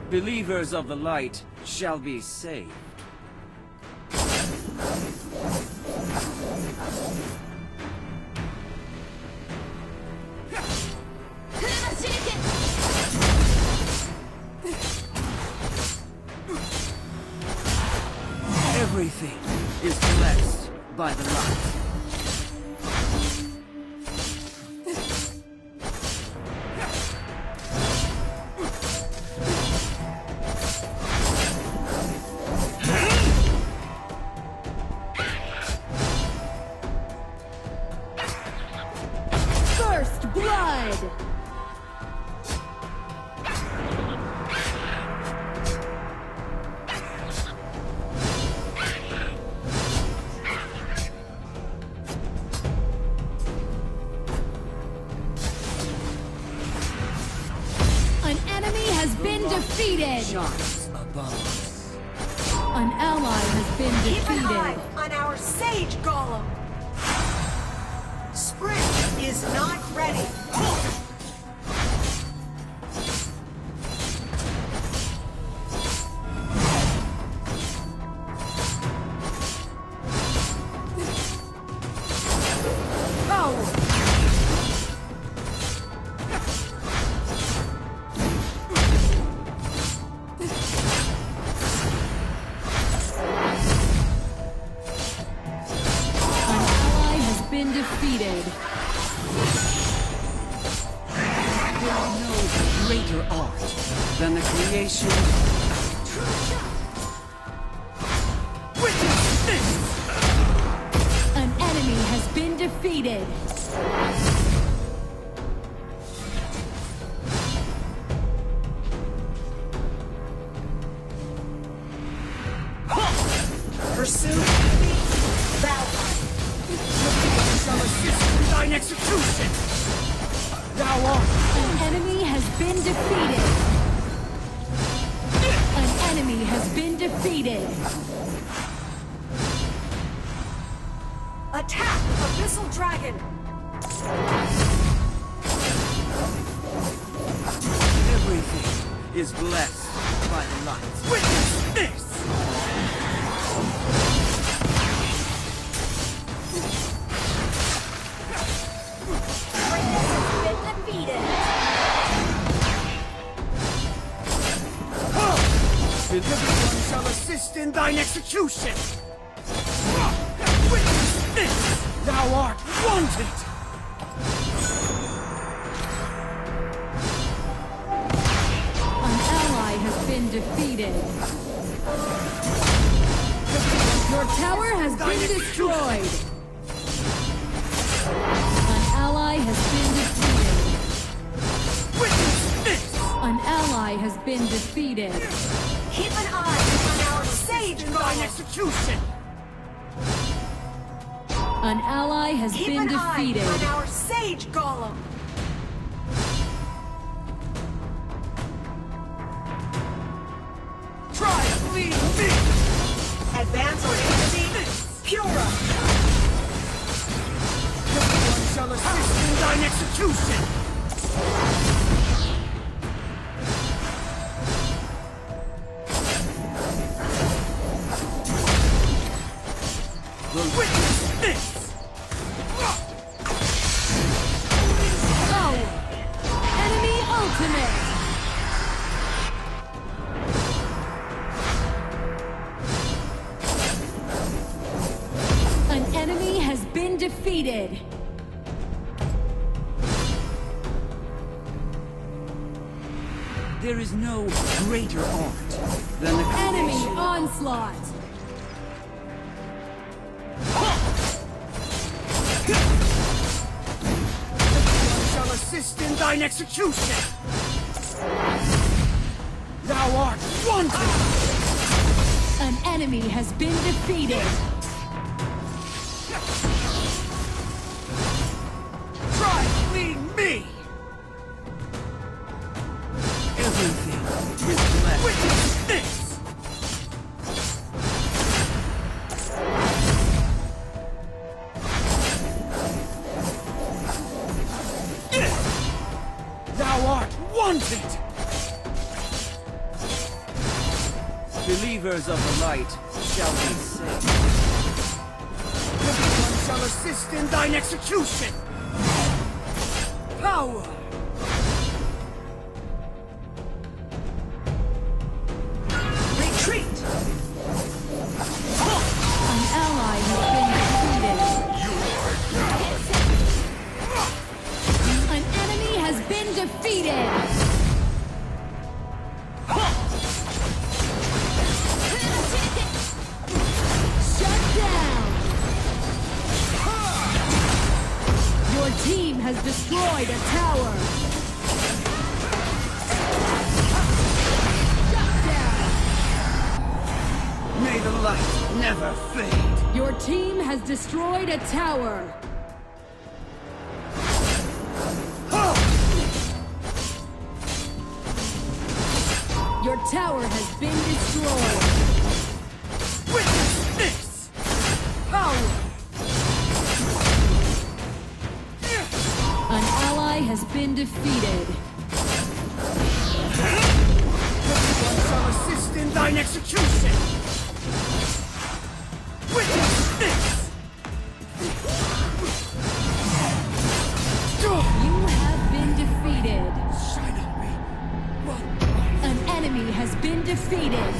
Believers of the light shall be saved. Everything is blessed by the light. First blood! Defeated! Shots above. An ally has been defeated. Keep an eye on our Sage Golem! Sprint is not ready! Defeated. There is no greater art than the creation. Witness this! An enemy has been defeated. Pursue enemy Valhalla. Shall assist in thine execution! Thou art... An enemy has been defeated! An enemy has been defeated! Attack Abyssal Dragon! Everything is blessed by the light. Witness this! Everyone shall assist in thine execution! Witness this! Thou art wanted! An ally has been defeated. Your tower has been destroyed! An ally has been defeated. Witness this! An ally has been defeated. Keep an eye on our Sage In thine Golem! execution! An ally has Keep been an eye defeated. on our Sage Golem! Try to lead me! Advance on enemy Pura! Everyone shall assist in thine execution! Witness this! Oh! Enemy ultimate! An enemy has been defeated! There is no greater art than the Enemy creation. onslaught! Shall assist in thine execution! Thou art wanted! An enemy has been defeated! Try to lead me! Everything is blessed. Witness this! Thou art wanted! Cleavers of the light shall be saved. Everyone shall assist in thine execution! Power! Retreat! An ally has been defeated. An enemy has been defeated. Shut down. Your team has destroyed a tower. Shut down. May the light never fade! Your team has destroyed a tower. Your tower has been destroyed. Witness this! Power! An ally has been defeated. Everyone shall assist in thine execution! Witness this! You have been defeated. Shine on me! Run! An enemy has been defeated.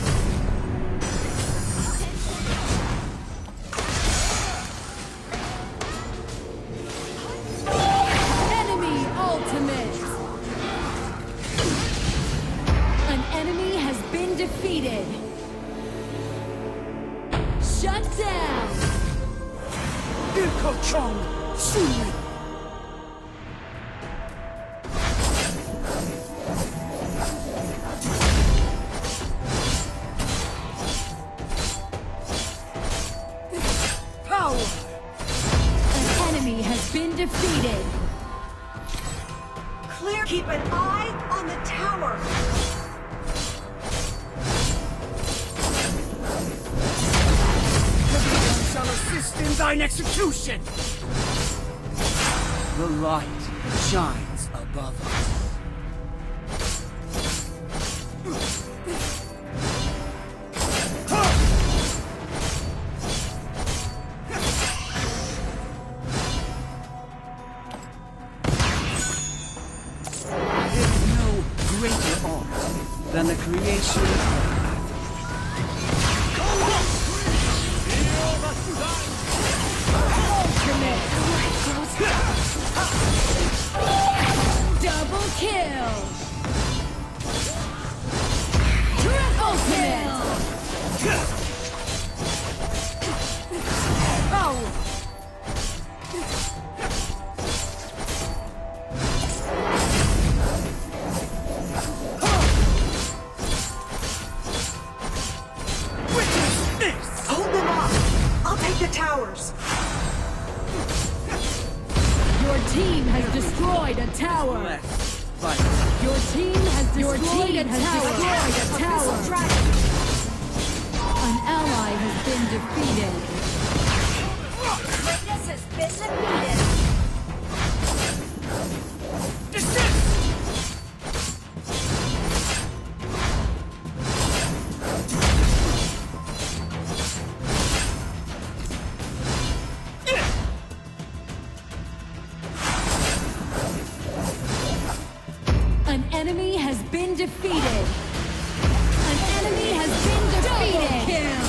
Enemy ultimate. An enemy has been defeated. Shut down. Ilko Chong! Sumin! Power! An enemy has been defeated. Clear! Keep an eye on the tower! Everyone shall assist in thine execution! The light shines above us. There is no greater art than the creation of Double kill. Triple kill. Power! Witness this! Hold them off! I'll take the towers! Your team has destroyed a tower. blessed by Your team has destroyed a tower. Abyssal dragon! An ally has been defeated. Greatness has been defeated! Desist! An enemy has been defeated. An enemy has been defeated.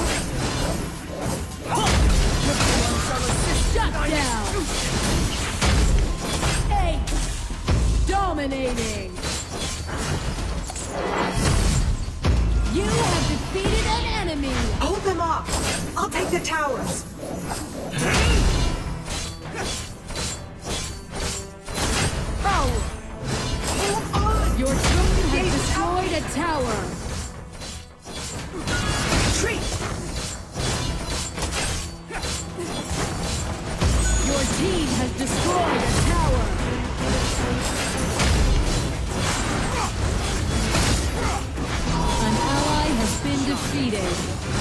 Everyone shall assist Shut in thine down. execution! Eight. Dominating. You have defeated an enemy. Hold them off! I'll take the towers! Power! Hold on! Your team has destroyed a tower. Retreat! Your team has destroyed a tower. An ally has been defeated.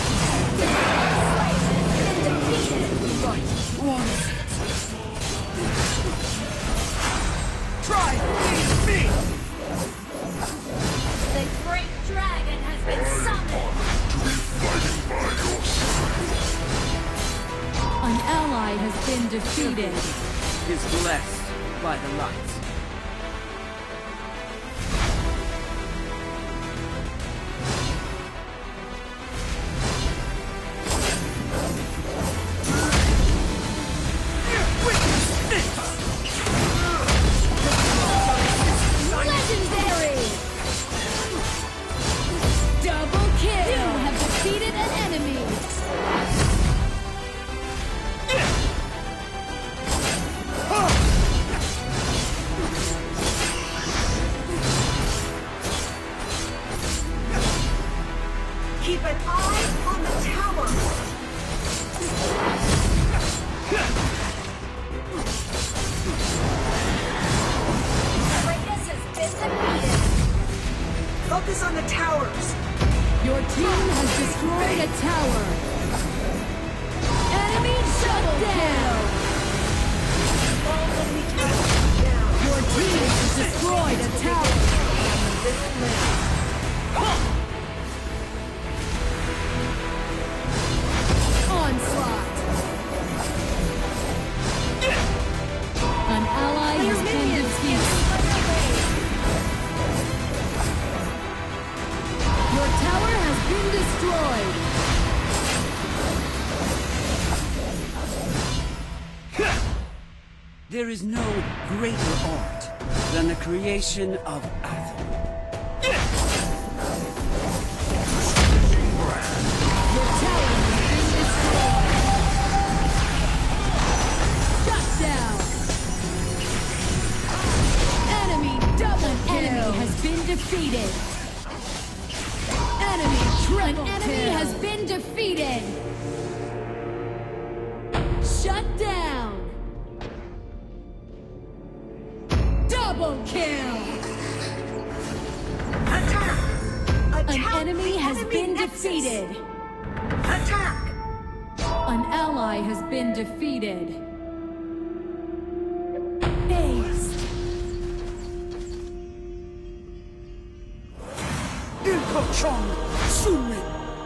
Right! One! Try me! The great dragon has been summoned! been defeated. Is blessed by the light. Legendary! Double kill! You have defeated an enemy! Keep an eye on the tower. Kratos has been defeated. Focus on the towers. Your team has destroyed a tower! Enemy shut down! Your team has destroyed a tower! Onslaught! An ally has been defeated. Your tower has been destroyed. There is no greater art than the creation of Athens. Your tower has been destroyed. Shut down. Enemy double kill. An enemy has been defeated. Enemy triple kill. An enemy has been defeated. Shut down. Double kill. Attack! An Attack enemy the has enemy been nexus. defeated. Attack! An ally has been defeated. Ace. Ilko Chong Sunmin.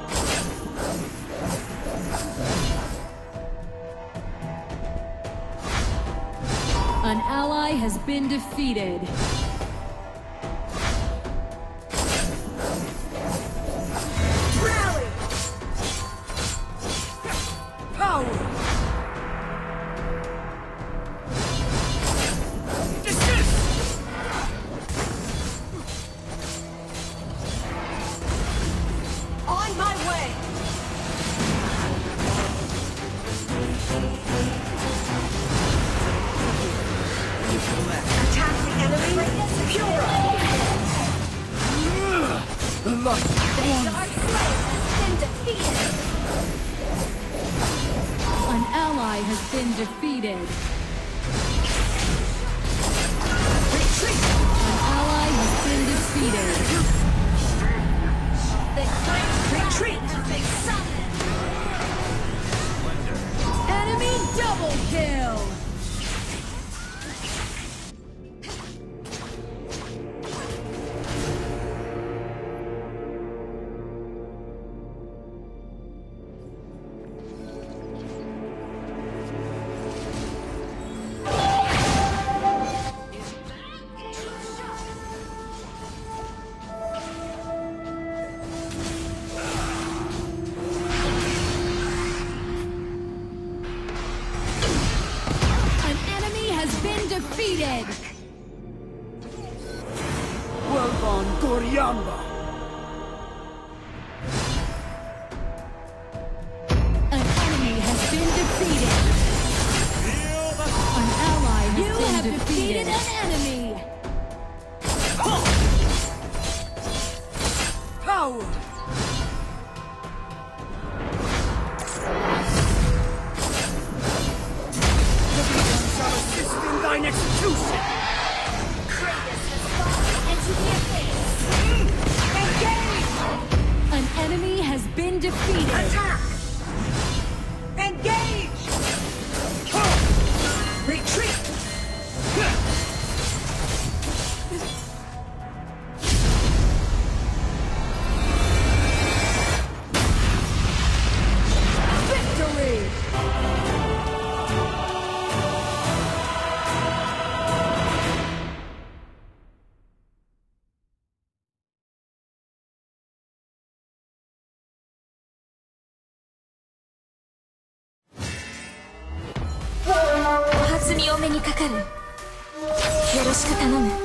An ally has been defeated. Rally! Power. Desist. On my way! Attack the enemy! Pura! The light. Dark Slave has been defeated. An ally has been defeated. Retreat! An ally has been defeated. The Great Retreat! Dragon has been summoned. Enemy double kill. An enemy has been defeated. Welban Goryamba. An enemy has been defeated. An ally has been defeated. An enemy. Power. Everyone shall assist in thine execution. Kratos has fallen into the abyss. Engage! An enemy has been defeated. Attack! Engage! Retreat! Victory! かかる。よろしく頼む。